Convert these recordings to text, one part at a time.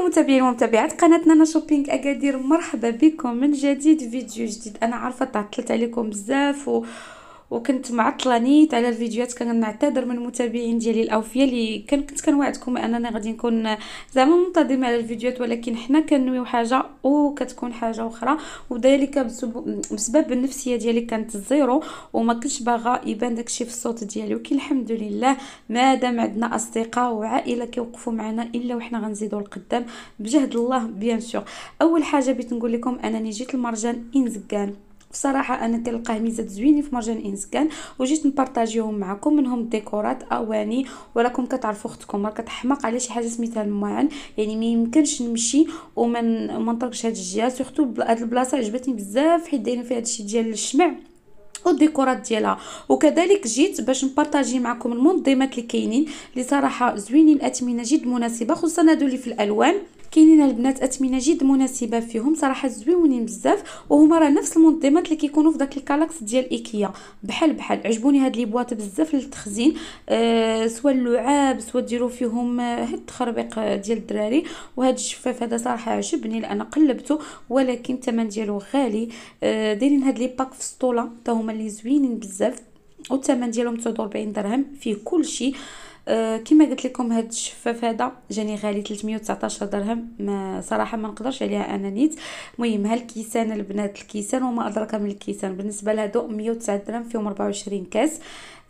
متابعين ومتابعات قناتنا انا شوبينغ اكادير، مرحبا بكم من جديد، فيديو جديد. انا عارفه تعطلت عليكم بزاف وكنت معطله نيت على الفيديوهات. كنعتذر من المتابعين ديالي الاوفياء اللي كنت كنوعدكم اننا غادي نكون زعما منتظمه على الفيديوهات، ولكن حنا كنويو حاجه وكتكون حاجه اخرى، وذلك بسبب النفسيه ديالي كانت زيرو وما كنتش باغا يبان داكشي في الصوت ديالي. ولكن الحمد لله مادام عندنا اصدقاء وعائله كيوقفوا معنا الا وحنا غنزيدوا القدام بجهد الله بيان سور. اول حاجه بغيت نقول لكم انني جيت المرجان انزكان. بصراحه انا كنلقاه ميزات زوينين في مرجان انسكان وجيت نبارطاجيهم معكم. منهم ديكورات اواني، وراكم كتعرفوا اختكم راه كتحماق على شي حاجه سميتها المعن، يعني ما يمكنش نمشي وما نطرقش هاد الجهه. سورتو هاد البلاصه عجبتني بزاف حيت دايرين فيها هادشي ديال الشمع والديكورات ديالها. وكذلك جيت باش نبارطاجي معكم المنظمات اللي كاينين اللي صراحه زوينين، الاثمنه جد مناسبه، خصوصا هادو اللي في الالوان. كاينين البنات اثمنه جد مناسبه فيهم صراحه زوينين بزاف، وهما راه نفس المنظمات اللي كيكونوا في داك الكالاكس ديال ايكيا. بحال عجبوني هاد لي بواط بزاف للتخزين، سواء اللعاب سواء ديروا فيهم هاد التخربيق ديال الدراري. وهاد الشفاف هذا صراحه عجبني لان قلبته، ولكن الثمن ديالو غالي. دايرين هاد لي باك في سطوله حتى هما اللي زوينين بزاف، والثمن ديالهم 49 درهم فيه كل شيء. كما قلت لكم هاد الشفاف هذا جاني غالي 319 درهم، ما صراحه ما نقدرش عليها انا نيت. المهم هالكيسان البنات، الكيسان وما ادراك من الكيسان، بالنسبه لهادو 109 درهم فيهم 24 كاس.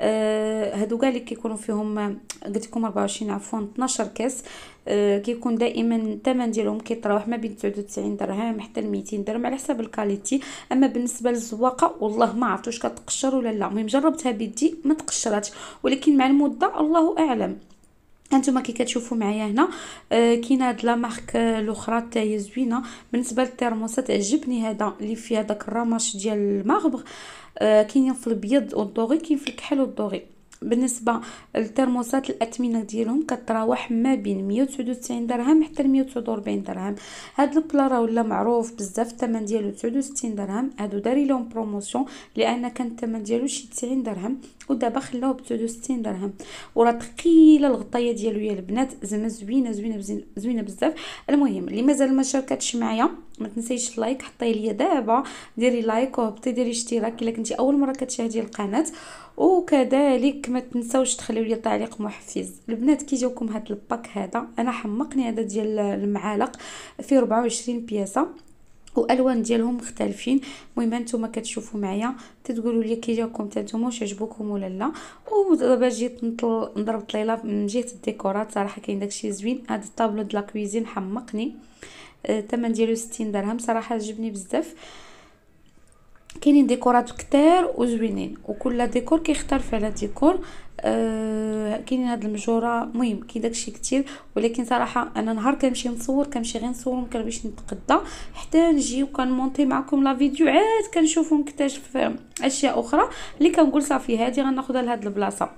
هادو كاع اللي كيكونوا فيهم قلت لكم 24 عفوا 12 كاس. كيكون دائما الثمن ديالهم كيتراوح ما بين 99 درهم حتى ل 200 درهم على حسب الكاليتي. اما بالنسبه للزواقه والله ما عرفت واش كتقشر ولا لا، المهم جربتها بيدي ما تقشراتش، ولكن مع المده الله اعلم. انتما كي كتشوفوا معايا هنا كاينه هاد لا مارك الاخرى حتى هي زوينه. بالنسبه للترموسات عجبني هذا اللي فيه داك الرمش ديال المغرب، كاينين في الابيض والدوغي، كاين في الكحل والدوغي. بالنسبه للترموسات الاثمنه ديالهم كتراوح ما بين 199 درهم حتى ل 149 درهم. هاد البلا راه ولا معروف بزاف، الثمن ديالو 69 درهم. هادو داري لهم بروموسيون لان كان الثمن ديالو شي 90 درهم ودابا خلاوه ب 69 درهم. وراه ثقيله الغطايه ديالو يا البنات، زعما زوينه بزاف. المهم اللي مازال ما شاركتش معايا ما تنسيش لايك، حطي ليا دابا ديري لايك وهبطي ديري اشتراك الا كنتي اول مره كتشاهدي القناه، وكذلك ما تنساوش تخليو لي تعليق محفز. البنات كي جاوكم هاد الباك هذا انا حمقني، هذا ديال المعالق فيه 24 بياسه والوان ديالهم مختلفين. المهم نتوما كتشوفوا معايا تتقولوا لي كي جاكم نتوما واش عجبوكم ولا لا. ودابا جيت نضرب طليله من جهه الديكورات، صراحه كاين داكشي زوين. هذا الطابلو د لا كويزين حمقني، الثمن ديالو 60 درهم، صراحه عجبني بزاف. كاينين ديكورات كتير وزوينين وكل ديكور كيختلف على ديكور. كاينين هاد المجوره، المهم كاين داكشي كتير. ولكن صراحه انا نهار كنمشي نصور كنمشي غير نصور، ما كنبغيش نتقدى حتى نجي وكنمونطي معكم لا فيديو عاد كنشوف ونكتشف اشياء اخرى اللي كنقول صافي هذه غناخذها لهاد البلاصه.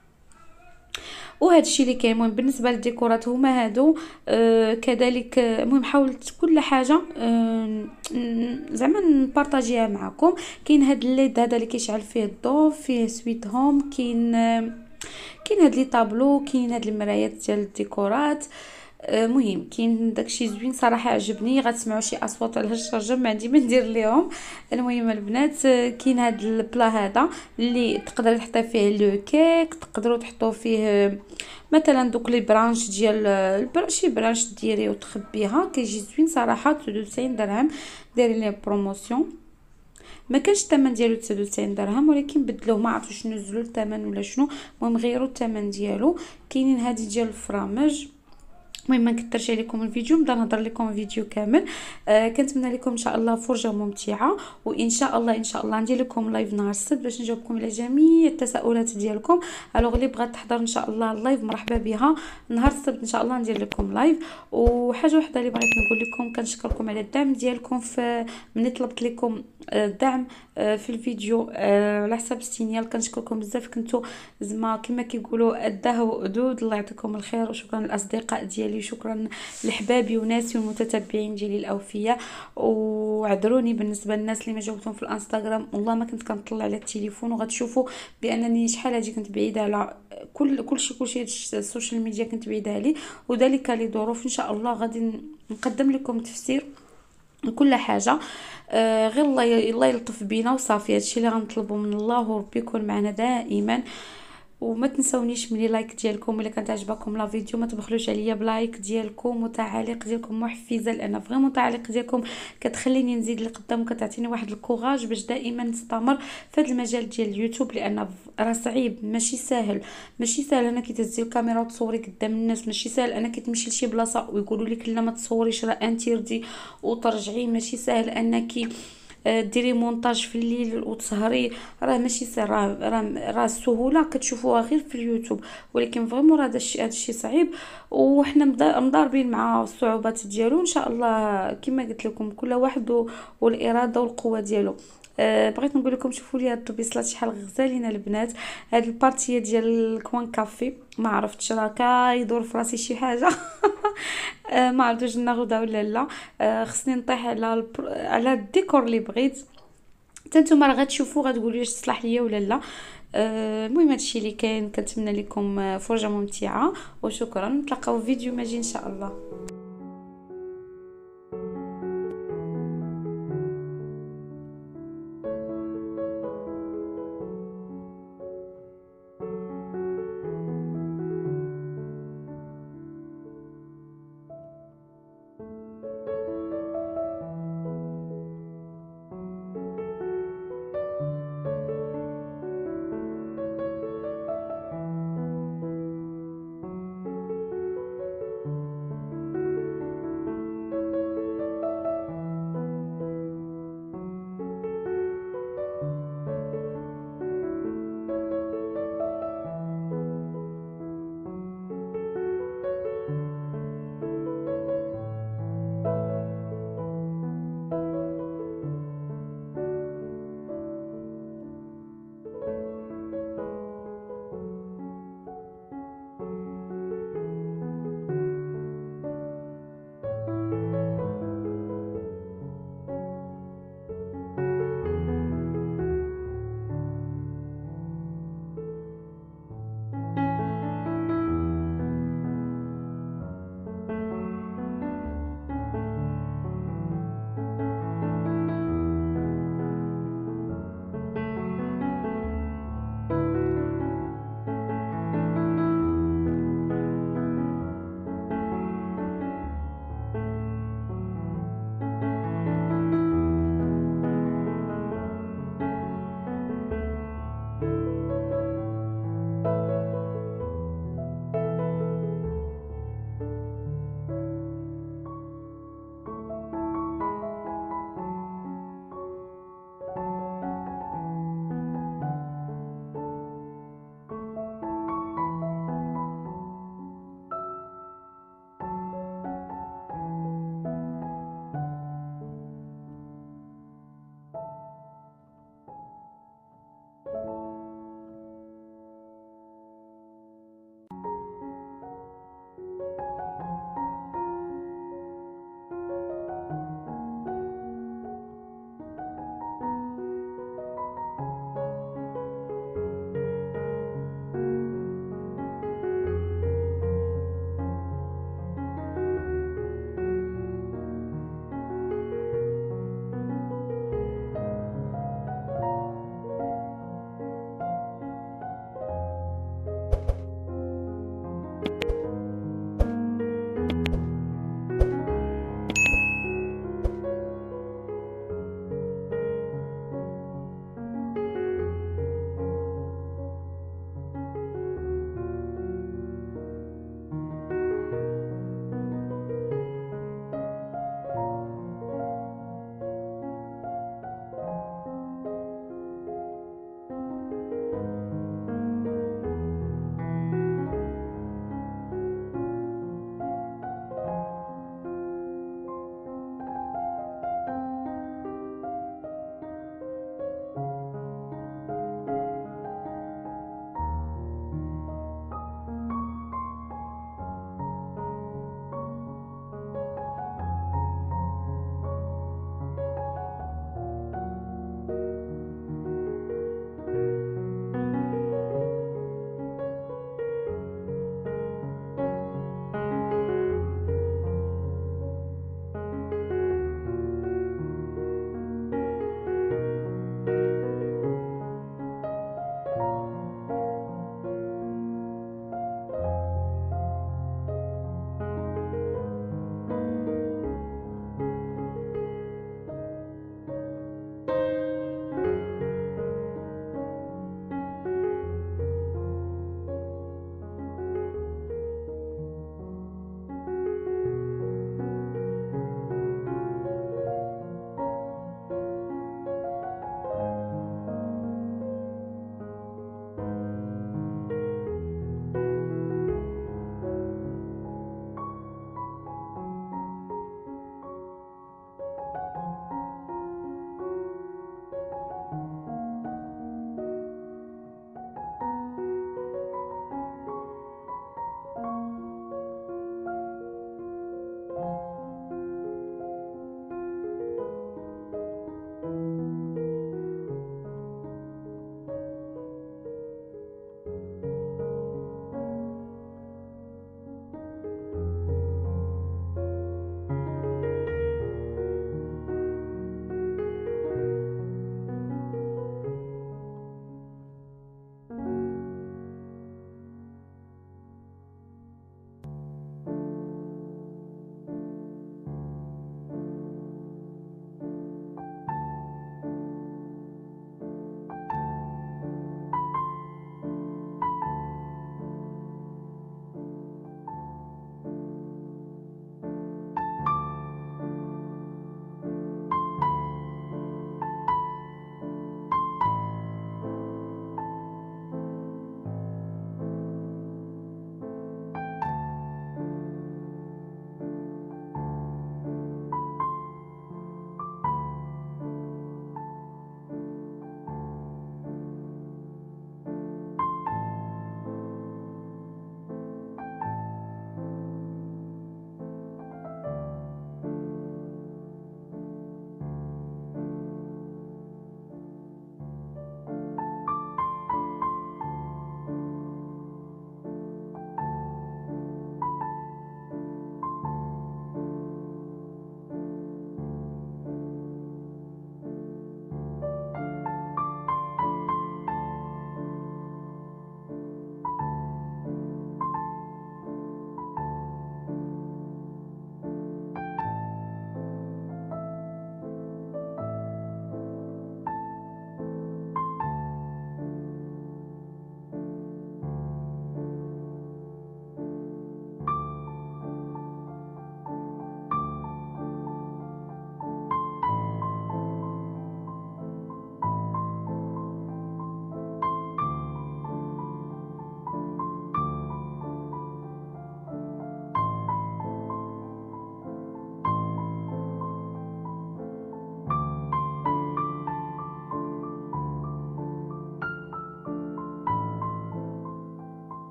وهذا الشيء اللي كاين. المهم بالنسبه للديكورات هما هادو. كذلك المهم حاولت كل حاجه زعما نبارطاجيها معكم. كاين هاد الليد هذا اللي كيشعل فيه الضوء، فيه سويت هوم، كاين هاد لي طابلو، كاين هاد المرايات ديال الديكورات. مهم كاين داكشي زوين صراحه عجبني. غتسمعوا شي اصوات على الشارجه ما عندي ما ندير ليهم. المهم البنات كاين هاد البلا هذا اللي تقدروا تحطي فيه لو كيك، تقدروا تحطوا فيه مثلا دوك لي برانش ديال شي برانش ديري وتخبيها، كيجي زوين صراحه 93 درهم دايرين ليه بروموسيون. ما كانش الثمن ديالو 99 درهم ولكن بدلوه، ما عرفتش نزلوا الثمن ولا شنو، المهم غيروا الثمن ديالو. كاينين هادي ديال الفرامج. المهم ما نكثرش عليكم الفيديو، نبدا نهضر لكم الفيديو كامل. كنتمنى لكم ان شاء الله فرجه ممتعه، وان شاء الله ندير لكم لايف نهار السبت باش نجاوبكم على جميع التساؤلات ديالكم. الوغ اللي بغات تحضر ان شاء الله اللايف مرحبا بها، نهار السبت ان شاء الله ندير لكم لايف. وحاجه وحده اللي بغيت نقول لكم، كنشكركم على الدعم ديالكم في ملي طلبت لكم الدعم في الفيديو على حساب ستينيال. كنشكركم بزاف، كنتو زعما كما كيقولوا قداه وقدود. الله يعطيكم الخير، وشكرا للاصدقاء ديالي، شكرا لحبابي وناسي والمتتبعين ديالي الاوفياء. وعذروني بالنسبه للناس اللي ما جاوبتهم في الانستغرام، والله ما كنت كنطلع على التليفون، وغتشوفوا بانني شحال هادي كنت بعيده على كل شيء السوشيال ميديا كنت بعيده عليه، وذلك لظروف ان شاء الله غادي نقدم لكم تفسير كل حاجه. غير الله يلطف بينا وصافي. هادشي اللي غنطلبوا من الله، وربي يكون معنا دائما. وما تنسونيش من لايك ديالكم الا كانت عجبكم لا فيديو، ما تبخلوش عليا بلايك ديالكم وتعاليق ديالكم محفزه، لان فريمون التعاليق ديالكم كتخليني نزيد لقدام وكتعطيني واحد الكوراج باش دائما نستمر في هذا المجال ديال اليوتيوب، لان راه صعيب، ماشي سهل انك تهزي الكاميرا وتصوري قدام الناس، ماشي سهل انك تمشي لشي بلاصه ويقولوا لك لا ما تصوريش راه انتردي وترجعي، ماشي سهل انك ديري مونتاج في الليل وتسهري، راه ماشي سهل. راه السهوله كتشوفوها غير في اليوتيوب، ولكن فريمون هذا الشيء صعيب، وحنا مضاربين مع الصعوبات ديالو. ان شاء الله كما قلت لكم كل واحد والاراده والقوه ديالو. بغيت نقول لكم شوفوا لي هاد الطبيصلات شحال غزالين البنات. هاد البارتيه ديال الكوان كافي ما عرفتش راه كيدور في راسي شي حاجه ما عرفتش ناخذها ولا لا. خصني نطيح على الديكور اللي بغيت. حتى نتوما راه غتشوفوا غتقولوا واش تصلح ليا ولا لا. المهم هادشي اللي كاين. كنتمنى لكم فرجه ممتعه، وشكرا. نتلاقاو في فيديو ماجي ان شاء الله.